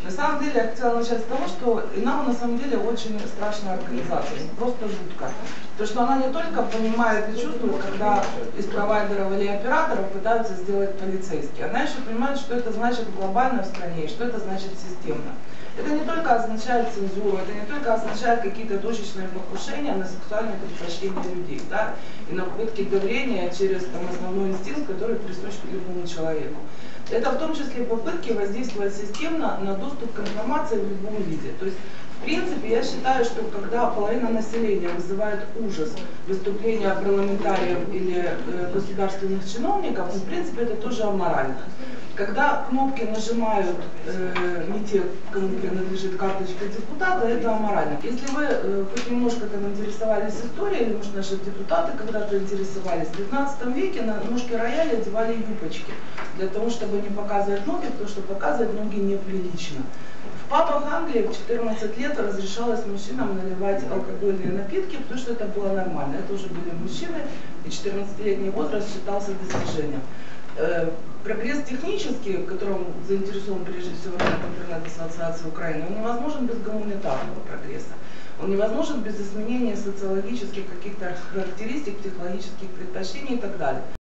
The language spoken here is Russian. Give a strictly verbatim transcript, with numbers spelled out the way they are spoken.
На самом деле я хотела начать с того, что ИНАО на самом деле очень страшная организация, просто жутко. То, что она не только понимает и чувствует, когда из провайдеров или операторов пытаются сделать полицейские, она еще понимает, что это значит глобально в стране и что это значит системно. Это не только означает цензуру, это не только означает какие-то точечные покушения на сексуальные предпочтения людей, да, и на попытки давления через там, основной инстинкт, который присущ любому человеку. Это в том числе попытки воздействовать системно на доступ к информации в любом виде. То есть, в принципе, я считаю, что когда половина населения вызывает ужас выступления парламентариев или э, государственных чиновников, ну, в принципе, это тоже аморально. Когда кнопки нажимают э, не те, кому принадлежит карточка депутата, это аморально. Если вы э, хоть немножко там интересовались историей, или, может, наши депутаты когда-то интересовались, в девятнадцатом веке на ножки рояля одевали юбочки, для того, чтобы не показывать ноги, потому что показывать ноги неприлично. В пабах Англии в четырнадцать лет разрешалось мужчинам наливать алкогольные напитки, потому что это было нормально. Это уже были мужчины, и четырнадцатилетний возраст считался достижением. Прогресс технический, в котором заинтересован прежде всего интернет-ассоциация Украины, он невозможен без гуманитарного прогресса. Он невозможен без изменения социологических каких-то характеристик, психологических предпочтений и так далее.